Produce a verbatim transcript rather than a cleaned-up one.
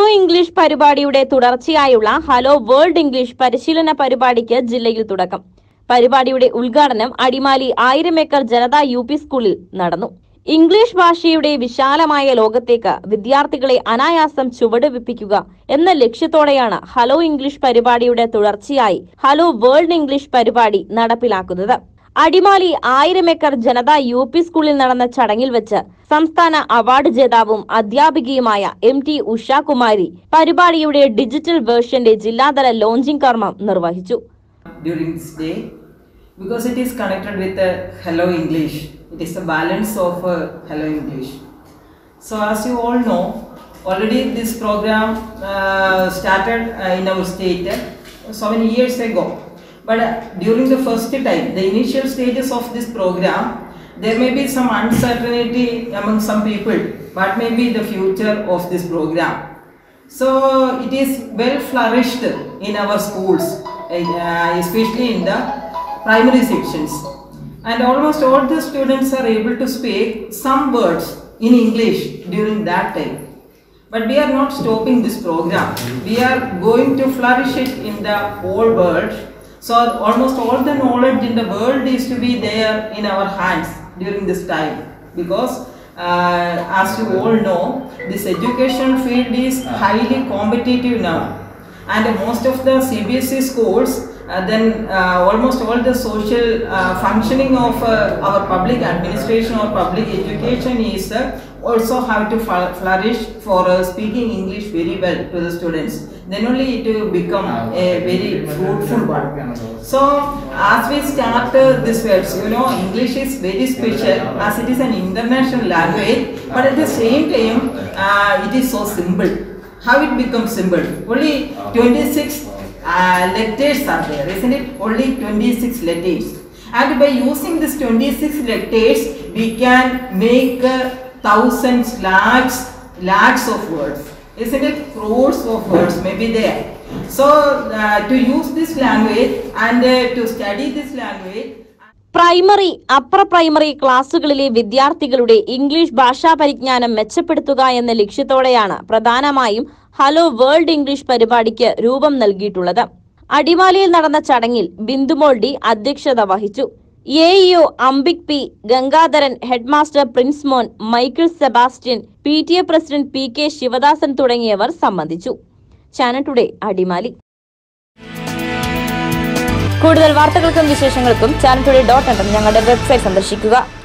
English പരിപാടിയുടെ തുടർച്ചയായുള്ള hello world English പരിശീലന പരിപാടിക്ക് ജില്ലയിൽ തുടക്കം. പരിപാടിയുടെ ഉദ്ഘാടനം അടിമാലി ആയിരം ഏക്കർ ജനതാ യു പി സ്കൂളിൽ നടന്നു. ഇംഗ്ലീഷ് ഭാഷയുടെ വിശാലമായ ലോകത്തേക്ക് വിദ്യാർത്ഥികളെ അനായാസം ചുവടുവെപ്പിക്കുക എന്ന ലക്ഷ്യത്തോടെയാണ് ഹലോ ഇംഗ്ലീഷ് പരിപാടിയുടെ തുടർച്ചയായി ഹലോ വേൾഡ് ഇംഗ്ലീഷ് പരിപാടി നടപ്പിലാക്കുന്നത്. അടിമാലി ആയിരം ഏക്കർ ജനതാ യു പി സ്കൂളിൽ നടന്ന ചടങ്ങിൽ വെച്ച് സംസ്ഥാന അവാർഡ് ജേതാവും അധ്യാപികയുമായ എം ടി ഉഷാകുമാരി പരിപാടിയുടെ ഡിജിറ്റൽ വേർഷന്റെ ജില്ലാതല ലോഞ്ചിംഗ് കർമ്മം നിർവഹിച്ചു. During this day, because it is connected with uh, Hello English, it is a balance of uh, Hello English. So as you all know, already this program uh, started uh, in our state uh, so many years ago. But uh, during the first time, the initial stages of this program, there may be some uncertainty among some people, what may be the future of this program. So it is well flourished in our schools, uh, especially in the primary sections. And almost all the students are able to speak some words in English during that time. But we are not stopping this program. We are going to flourish it in the whole world. So almost all the knowledge in the world is to be there in our hands during this time, because uh, as you all know, this education field is highly competitive now, and uh, most of the C B S E schools, uh, then uh, almost all the social uh, functioning of uh, our public administration or public education is uh, also have to flourish for uh, speaking English very well to the students. Then only it will become a very fruitful one. So as we start uh, this words, you know, English is very special as it is an international language, but at the same time uh, it is so simple. How it becomes simple? Only twenty-six uh, letters are there, isn't it? Only twenty-six letters. And by using this twenty-six letters, we can make uh, thousands, lakhs, lakhs of words. Isn't it? Crores of words may be there. So uh, to use this language and uh, to study this language. Primary upper primary ക്ലാസുകളിലെ വിദ്യാർത്ഥികളുടെ English ഭാഷാ പരിജ്ഞാനം മെച്ചപ്പെടുത്തുക എന്ന ലക്ഷ്യത്തോടെയാണ് പ്രധാനമായും hello world English പരിപാടിക്ക് രൂപം നൽകിയിട്ടുള്ളത്. അടിമാലിയിൽ നടന്ന ചടങ്ങിൽ ബിന്ദുമോൾ ഡി അധ്യക്ഷത വഹിച്ചു. A E O Ambik P, Gangadharan, headmaster Princemon, Michael Sebastian, P T A president P K Sivadasan തുടങ്ങിയവർ സംബന്ധിച്ചു. Channel today Adimali. കൂടുതൽ വാർത്തകൾക്കും വിശേഷങ്ങൾക്കും ചാനൽ ടുഡേ ഡോട്ട് എന്ന ഞങ്ങളുടെ വെബ്സൈറ്റ് സന്ദർശിക്കുക.